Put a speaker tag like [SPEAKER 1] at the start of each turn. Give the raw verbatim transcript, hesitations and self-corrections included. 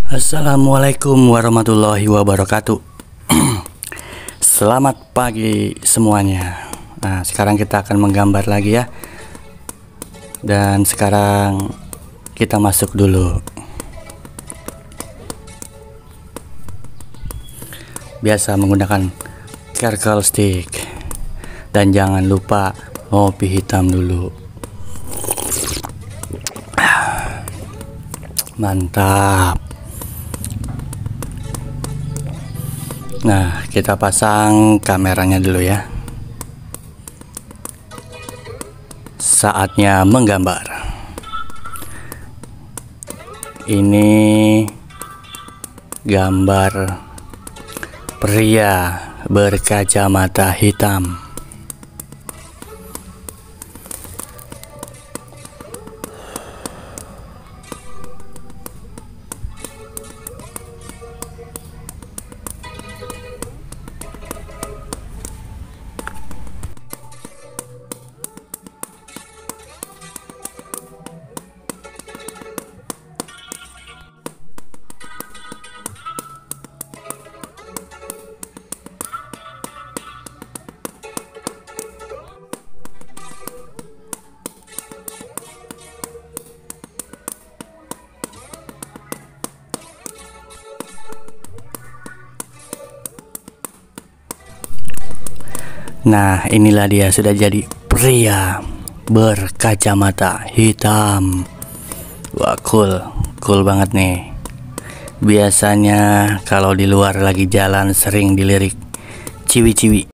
[SPEAKER 1] Assalamualaikum warahmatullahi wabarakatuh. Selamat pagi semuanya. Nah, sekarang kita akan menggambar lagi ya. Dan sekarang kita masuk dulu. Biasa menggunakan charcoal stick. Dan jangan lupa ngopi hitam dulu. Mantap. Nah, kita pasang kameranya dulu ya. Saatnya menggambar. Ini gambar pria berkacamata hitam. Nah, inilah dia sudah jadi pria berkacamata hitam. Wah, cool, cool banget nih. Biasanya kalau di luar lagi jalan sering dilirik ciwi-ciwi.